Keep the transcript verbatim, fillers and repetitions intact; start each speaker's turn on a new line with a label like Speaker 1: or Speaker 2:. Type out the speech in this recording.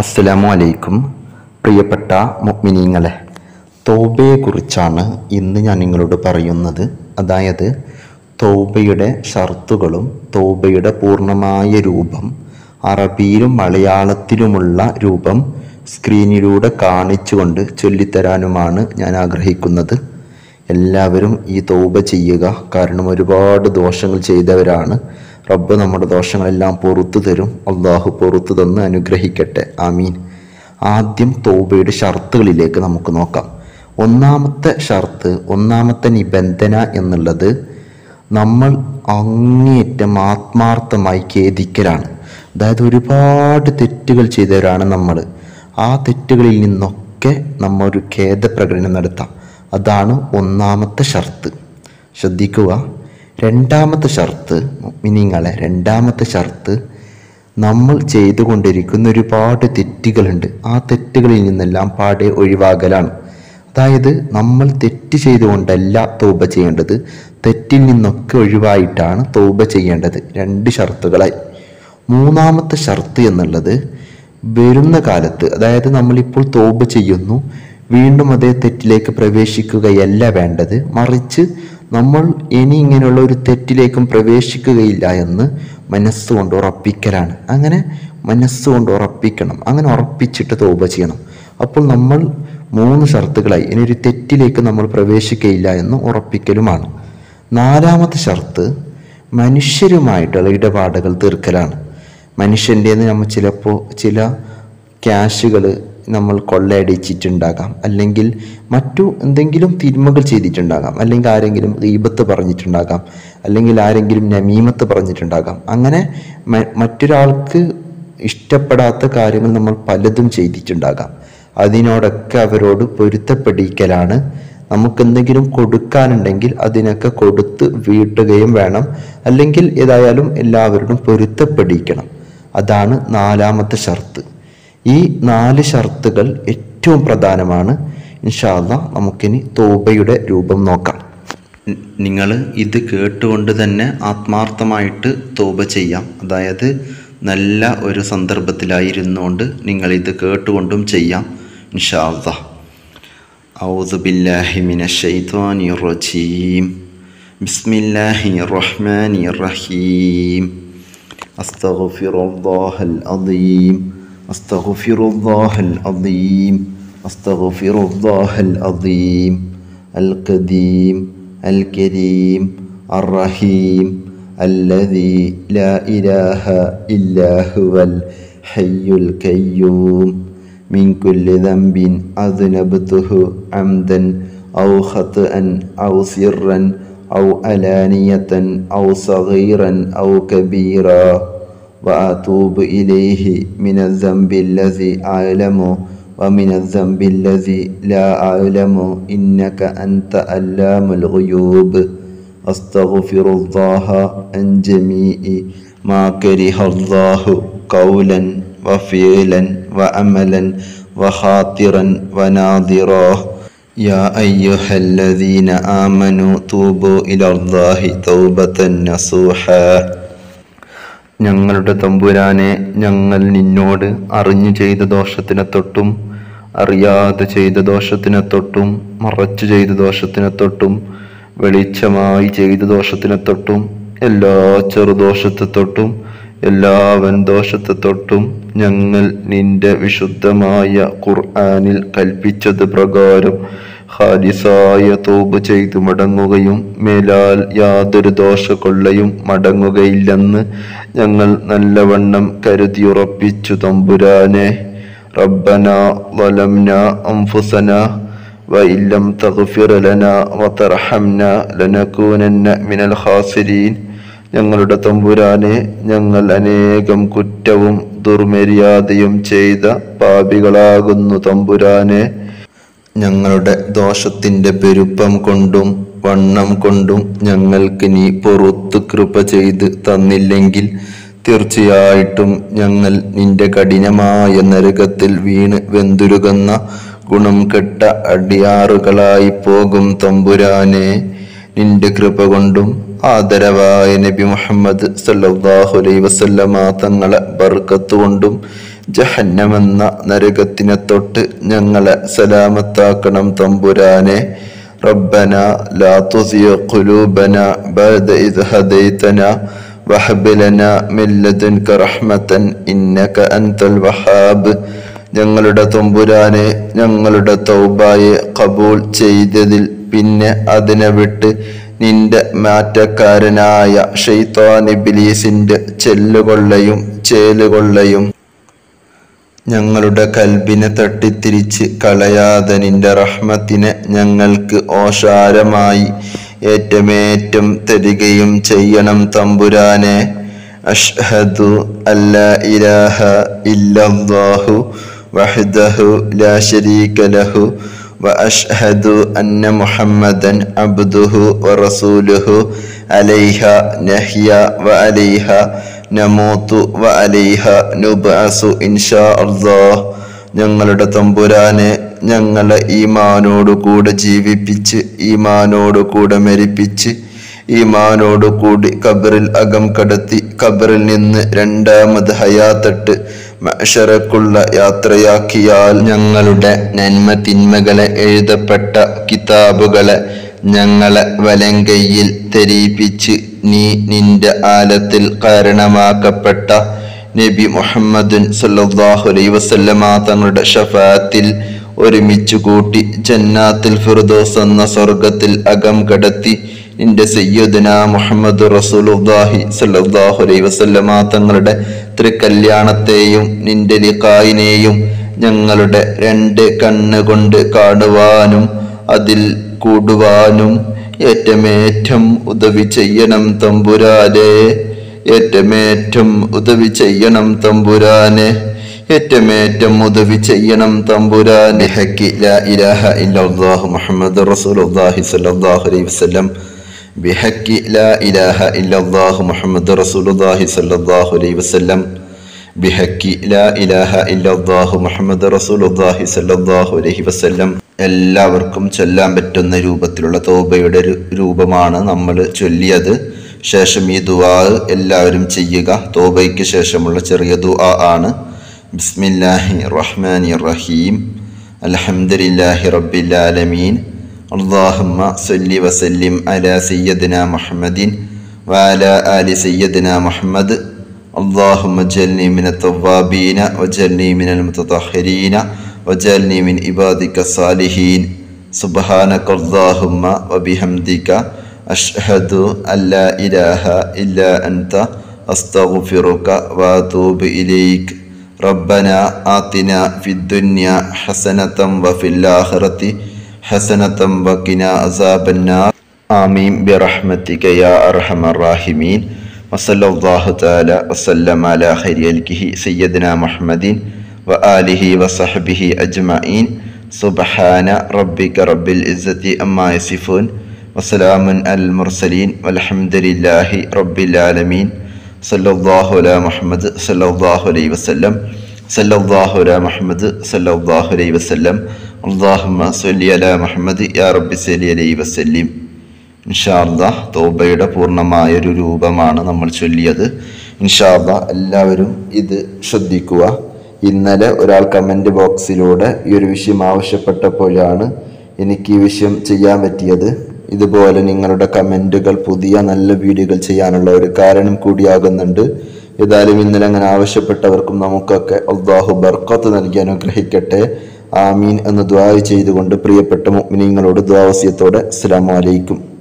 Speaker 1: അസ്സലാമു അലൈക്കും. പ്രിയപ്പെട്ട മുഅ്മിനീങ്ങളെ, തൗബയെക്കുറിച്ചാണ് ഇന്ന് ഞാൻ നിങ്ങളോട് പറയുന്നത്. അതായത് തൗബയുടെ ഷർത്തുകളും തൗബയുടെ പൂർണ്ണമായ രൂപം, അറബിയിലും മലയാളത്തിലുമുള്ള രൂപം സ്ക്രീനിലൂടെ കാണിച്ചുകൊണ്ട് ചൊല്ലിത്തരാനുമാണ് ഞാൻ ആഗ്രഹിക്കുന്നത്. എല്ലാവരും ഈ തൗബ ചെയ്യുക. കാരണം ഒരുപാട് ദോഷങ്ങൾ ചെയ്തവരാണ്. റബ്ബ് നമ്മുടെ ദോഷങ്ങളെല്ലാം പുറത്തു തരും. അള്ളാഹു പുറത്തു തന്ന് അനുഗ്രഹിക്കട്ടെ. ആമീൻ. ആദ്യം തൗബയുടെ ഷർത്തുകളിലേക്ക് നമുക്ക് നോക്കാം. ഒന്നാമത്തെ ഷർത്ത്, ഒന്നാമത്തെ നിബന്ധന എന്നുള്ളത് നമ്മൾ അങ്ങേയറ്റം ആത്മാർത്ഥമായി ഖേദിക്കലാണ്. അതായത് ഒരുപാട് തെറ്റുകൾ ചെയ്തവരാണ് നമ്മൾ. ആ തെറ്റുകളിൽ നിന്നൊക്കെ നമ്മൾ ഒരു ഖേദപ്രകടനം നടത്താം. അതാണ് ഒന്നാമത്തെ ഷർത്ത്. ശ്രദ്ധിക്കുക. രണ്ടാമത്തെ ഷർത്ത്, മുഅ്മിനീങ്ങളെ, രണ്ടാമത്തെ ഷർത്ത്, നമ്മൾ ചെയ്തുകൊണ്ടിരിക്കുന്ന ഒരുപാട് തെറ്റുകളുണ്ട്. ആ തെറ്റുകളിൽ നിന്നെല്ലാം പാടെ ഒഴിവാകലാണ്. അതായത് നമ്മൾ തെറ്റ് ചെയ്തുകൊണ്ടല്ല തൗബ ചെയ്യേണ്ടത്, തെറ്റിൽ നിന്നൊക്കെ ഒഴിവായിട്ടാണ് തൗബ ചെയ്യേണ്ടത്. രണ്ട് ഷർത്തുകളായി. മൂന്നാമത്തെ ഷർത്ത് എന്നുള്ളത് വരുന്ന കാലത്ത്, അതായത് നമ്മളിപ്പോൾ തൗബ ചെയ്യുന്നു, വീണ്ടും അതേ തെറ്റിലേക്ക് പ്രവേശിക്കുകയല്ല വേണ്ടത്. മറിച്ച് നമ്മൾ ഇനി ഇങ്ങനെയുള്ള ഒരു തെറ്റിലേക്കും പ്രവേശിക്കുകയില്ല എന്ന് മനസ്സുകൊണ്ട് ഉറപ്പിക്കലാണ്. അങ്ങനെ മനസ്സുകൊണ്ട് ഉറപ്പിക്കണം. അങ്ങനെ ഉറപ്പിച്ചിട്ട് തൗബ ചെയ്യണം. അപ്പോൾ നമ്മൾ മൂന്ന് ഷർത്തുകളായി. ഇനി ഒരു തെറ്റിലേക്ക് നമ്മൾ പ്രവേശിക്കുകയില്ല എന്ന് ഉറപ്പിക്കലുമാണ്. നാലാമത്തെ ഷർത്ത് മനുഷ്യരുമായിട്ടുള്ള ഇടപാടുകൾ തീർക്കലാണ്. മനുഷ്യൻ്റെ നമ്മൾ ചിലപ്പോൾ ചില ക്യാഷുകൾ നമ്മൾ കൊള്ളയടിച്ചിട്ടുണ്ടാകാം, അല്ലെങ്കിൽ മറ്റു എന്തെങ്കിലും തിന്മകൾ ചെയ്തിട്ടുണ്ടാകാം, അല്ലെങ്കിൽ ആരെങ്കിലും ഗീബത്ത് പറഞ്ഞിട്ടുണ്ടാകാം, അല്ലെങ്കിൽ ആരെങ്കിലും നമീമത്ത് പറഞ്ഞിട്ടുണ്ടാകാം. അങ്ങനെ മറ്റൊരാൾക്ക് ഇഷ്ടപ്പെടാത്ത കാര്യങ്ങൾ നമ്മൾ പലതും ചെയ്തിട്ടുണ്ടാകാം. അതിനോടൊക്കെ അവരോട് പൊരുത്തപ്പെടിക്കലാണ്. നമുക്കെന്തെങ്കിലും കൊടുക്കാനുണ്ടെങ്കിൽ അതിനൊക്കെ കൊടുത്ത് വീട്ടുകയും വേണം. അല്ലെങ്കിൽ ഏതായാലും എല്ലാവരോടും പൊരുത്തപ്പെടിക്കണം. അതാണ് നാലാമത്തെ ഷർത്ത്. ഈ നാല് ഷർത്തുകൾ ഏറ്റവും പ്രധാനമാണ്. ഇൻഷാ അല്ലാഹ് നമുക്കിനി തൗബയുടെ രൂപം നോക്കാം. നിങ്ങൾ ഇത് കേട്ടുകൊണ്ട് തന്നെ ആത്മാർത്ഥമായിട്ട് തൗബ ചെയ്യാം. അതായത് നല്ല ഒരു സന്ദർഭത്തിലായിരുന്നുകൊണ്ട് നിങ്ങളിത് കേട്ടുകൊണ്ടും ചെയ്യാം. ഇൻഷാ അല്ലാഹ്. ഔദു ബില്ലാഹി മിനശ് ശൈത്വാനിർ റജീം. ബിസ്മില്ലാഹിർ റഹ്മാനിർ റഹീം. അസ്തഗ്ഫിറുല്ലാഹൽ അദീം. അസ്തഗ്ഫിറുല്ലാഹൽ അദീം. അസ്തഗ്ഫിറുല്ലാഹൽ അദീം. അൽ ഖദീം അൽ കരീം അർ റഹീം അല്ലദീ ലാ ഇലാഹ ഇല്ലാ ഹുവൽ ഹയ്യുൽ ഖയ്യൂം മിൻ കുല്ലി ദംബിൻ അദ്നബ്തുഹു അംദൻ ഔ ഖത്അൻ ഔ സിർറൻ ഔ അലാനിയതൻ ഔ സഗീറൻ ഔ കബീറാ وأتوب إليه من الذنب الذي أعلم ومن الذنب الذي لا أعلم إنك أنت علام الغيوب أستغفر الله عن جميع ما كره الله قولا وفعلا وعملا وخاطرا وناظرا يا أيها الذين آمنوا توبوا إلى الله توبة نصوحا. ഞങ്ങളുടെ തമ്പുരാനെ, ഞങ്ങൾ നിന്നോട് അറിഞ്ഞു ചെയ്ത ദോഷത്തിനെ തൊട്ടും അറിയാതെ ചെയ്ത ദോഷത്തിനെ തൊട്ടും മറച്ചു ചെയ്ത ദോഷത്തിനെ തൊട്ടും വെളിച്ചമായി ചെയ്ത ദോഷത്തിനെ തൊട്ടും എല്ലാ ചെറുദോഷത്തെ തൊട്ടും എല്ലാ വൻദോഷത്തെ തൊട്ടും ഞങ്ങൾ നിന്റെ വിശുദ്ധമായ ഖുർആനിൽ കൽപ്പിച്ചത് പ്രകാരം ഖാലിസായ തൗബ ചെയ്തു മടങ്ങുകയും മേലാൽ യാതൊരു ദോഷകൊള്ളയും മടങ്ങുകയില്ലെന്ന് ഞങ്ങൾ നല്ലവണ്ണം കരുതിയുറപ്പിച്ചു. തമ്പുരാനെ, റബ്ബനാ ളലംനാ അൻഫുസനാ വഇല്ലം തഗ്ഫിർ ലനാ വതർഹംനാ ലനകൂനന്ന മിനൽ ഖാസിരീൻ. ഞങ്ങളുടെ തമ്പുരാനെ, ഞങ്ങൾ അനേകം കുറ്റവും ദുർമര്യാദയും ചെയ്ത പാപികളാകുന്നു. തമ്പുരാനെ, ഞങ്ങളുടെ ദോഷത്തിൻ്റെ പെരുപ്പം കൊണ്ടും വണ്ണം കൊണ്ടും ഞങ്ങൾക്ക് നീ പുറത്തു കൃപ ചെയ്ത് തന്നില്ലെങ്കിൽ തീർച്ചയായിട്ടും ഞങ്ങൾ നിന്റെ കഠിനമായ നരകത്തിൽ വീണ് വെന്തുരുകുന്ന ഗുണം കെട്ട അടിയാറുകളായി പോകും. തമ്പുരാനെ, നിന്റെ കൃപ കൊണ്ടും ആദരവായ നബി മുഹമ്മദ് സല്ലല്ലാഹു അലൈഹി വസല്ലമ തങ്ങളെ ബർക്കത്ത് കൊണ്ടും ജഹന്നമെന്ന നരകത്തിനെ തൊട്ട് ഞങ്ങളെ സലാമത്താക്കണം തമ്പുരാനെ. റബ്ബന ലാ തുസിഗ് ഖുലൂബന ബഅദ ഇദ് ഹദൈതന വഹബ് ലനാ മിൻ ലദുൻക റഹ്മതൻ ഇന്നക അൻതൽ വഹാബ്. ഞങ്ങളുടെ തമ്പുരാനെ, ഞങ്ങളുടെ തൗബയെ ഖബൂൽ ചെയ്തതിൽ പിന്നെ അതിനെ വിട്ട് നിന്റെ മാറ്റക്കാരനായ ശൈത്താൻ ഇബ്ലീസിന്റെ ചെല്ലുകൊള്ളയും ചേലുകൊള്ളയും ഞങ്ങളുടെ കൽബിനെ തട്ടിത്തിരിച്ച് കളയാതെ നിന്റെ റഹ്മത്തിനെ ഞങ്ങൾക്ക് ഓശാരമായി ഏറ്റമേറ്റം തരികയും ചെയ്യണം തമ്പുരാനെ. അഷ്ഹദു അല്ലാ ഇലാഹ ഇല്ലല്ലാഹു വഹ്ദഹു ലാ ശരീക ലഹു വഅഷ്ഹദു അന്ന മുഹമ്മദൻ അബ്ദുഹു വറസൂലുഹു അലൈഹ നഹ്യ വഅലൈഹ നമൂതു വഅലൈഹ നുബ്അസു ഇൻഷാ അല്ലാഹ്. ഞങ്ങളുടെ തമ്പുരാനെ, ഞങ്ങളെ ഈമാനോടുകൂടെ ജീവിപ്പിച്ച് ഈമാനോടുകൂടെ മരിപ്പിച്ച് ഈമാനോടുകൂടി ഖബറിൽ അകം കടത്തി ഖബറിൽ നിന്ന് രണ്ടാമത് ഹയാത്തട്ട് മഅ്ശറക്കുള്ള യാത്രയാക്കിയാൽ ഞങ്ങളുടെ നന്മ തിന്മകളെ എഴുതപ്പെട്ട കിതാബുകളെ ഞങ്ങളെ വലങ്കയിൽ തെരീപ്പിച്ച് നീ നിന്റെ ആലത്തിൽ കാരണമാക്കപ്പെട്ട നബി മുഹമ്മദുൻ സല്ലല്ലാഹു അലൈഹി വസല്ലമ തങ്ങളുടെ ഷഫാത്തിൽ ഒരുമിച്ചു കൂട്ടി ജന്നാത്തുൽ ഫിർദൗസ് എന്ന സ്വർഗത്തിൽ അകം കടത്തി നിന്റെ സയ്യിദുനാ മുഹമ്മദ് റസൂലുള്ളാഹി സല്ലല്ലാഹു അലൈഹി വസല്ലമ തങ്ങളുടെ ത്രികല്യാണത്തെയും നിന്റെ ലിഖായിനെയും ഞങ്ങളുടെ രണ്ട് കണ്ണുകൊണ്ട് കാണുവാനും അതിൽ കൂടുവാനും ഏറ്റമേറ്റം ഉദവി ചെയ്യണം തമ്പുരാനെ. ഏറ്റമേറ്റം ഉദവി ചെയ്യണം തമ്പുരാനെ. ഏറ്റമേറ്റം ഉദവി ചെയ്യണം തമ്പുരാനെ. ഹഖി ലാ ഇലാഹ ഇല്ലല്ലാഹു മുഹമ്മദുർ റസൂലുള്ളാഹി സ്വല്ലല്ലാഹു അലൈഹി വസല്ലം. ബിഹഖി ലാ ഇലാഹ ഇല്ലല്ലാഹു മുഹമ്മദുർ റസൂലുള്ളാഹി സ്വല്ലല്ലാഹു അലൈഹി വസല്ലം. ബിഹഖി ലാ ഇലാഹ ഇല്ലല്ലാഹു മുഹമ്മദുർ റസൂലുള്ളാഹി സ്വല്ലല്ലാഹു അലൈഹി വസല്ലം. എല്ലാവർക്കും ചൊല്ലാൻ പറ്റുന്ന രൂപത്തിലുള്ള തൗബയുടെ രൂപമാണ് നമ്മൾ ചൊല്ലിയത്. ശേഷം ഈ ദുആ എല്ലാവരും ചെയ്യുക. തൗബയ്ക്ക് ശേഷമുള്ള ചെറിയ ദുആ ആണ്. ബിസ്മില്ലാഹിർ റഹ്മാനിർ റഹീം. അൽഹംദുലില്ലാഹി റബ്ബിൽ ആലമീൻ. അല്ലാഹുമ്മ സ്വല്ലി വസല്ലിം അലാ സയ്യിദിനാ മുഹമ്മദിൻ വഅലാ ആലി സയ്യിദിനാ മുഹമ്മദ്. അല്ലാഹുമ്മ ജഅൽനി മിനത് തവ്വാബീന വജഅൽനി മിനൽ മുതതഹ്ഹിരീന വജഅൽനി മിൻ ഇബാദിക സാലിഹീൻ. സുബ്ഹാനക അല്ലാഹുമ്മ വബിഹംദിക അഷ്ഹദു അല്ലാ ഇലാഹ ഇല്ലാ അൻത അസ്തഗ്ഫിറുക വഅതൂബു ഇലൈക്. റബ്ബനാ ആതിനാ ഫിദ്ദുനിയ ഹസനതൻ വഫിൽ ആഖിറതി ഹസനതൻ വഖിനാ അസാബന്നാർ. ആമീൻ ബിറഹ്മതിക യാ അർഹമർ റഹീമീൻ. വസല്ലല്ലാഹു തആല വസല്ലമ അലാ ഖൈരി ഖൽഖിഹി സയ്യിദിനാ മുഹമ്മദിൻ വആലിഹി വസഹ്ബിഹി അജ്മഈൻ. സുബ്ഹാന റബ്ബിക റബ്ബിൽ ഇസ്സതി അമ്മാ യസിഫൂൻ വസലാമുൻ അലൽ മുർസലീൻ വൽഹംദുലില്ലാഹി റബ്ബിൽ ആലമീൻ. സല്ലല്ലാഹു അലാ മുഹമ്മദ് സല്ലല്ലാഹു അലൈഹി വസല്ലം. സല്ലല്ലാഹു അലാ മുഹമ്മദ് സല്ലല്ലാഹു അലൈഹി വസല്ലം. അല്ലാഹുമ്മ സ്വല്ലി അലാ മുഹമ്മദ് യാ റബ്ബി സ്വല്ലി അലൈഹി വസല്ലിം. ഇൻഷാ അല്ലാഹ് തൗബയുടെ പൂർണ്ണമായൊരു രൂപമാണ് നമ്മൾ ചൊല്ലിയത്. ഇൻഷാ അല്ലാഹ് എല്ലാവരും ഇത് ശ്രദ്ധിക്കുക. ഇന്നലെ ഒരാൾ കമൻറ്റ് ബോക്സിലൂടെ ഈ ഒരു വിഷയം ആവശ്യപ്പെട്ടപ്പോഴാണ് എനിക്ക് ഈ വിഷയം ചെയ്യാൻ പറ്റിയത്. ഇതുപോലെ നിങ്ങളുടെ കമൻറ്റുകൾ പുതിയ നല്ല വീഡിയോകൾ ചെയ്യാനുള്ള ഒരു കാരണം കൂടിയാകുന്നുണ്ട്. ഏതായാലും ഇന്നലെ അങ്ങനെ ആവശ്യപ്പെട്ടവർക്കും നമുക്കൊക്കെ അല്ലാഹു ബർക്കത്ത് നൽകി അനുഗ്രഹിക്കട്ടെ. ആമീൻ എന്ന് ദുആ ചെയ്തുകൊണ്ട് പ്രിയപ്പെട്ട മുഅ്മിനീങ്ങളോട് ദുആ വസിയത്തോടെ അസ്സലാമു അലൈക്കും.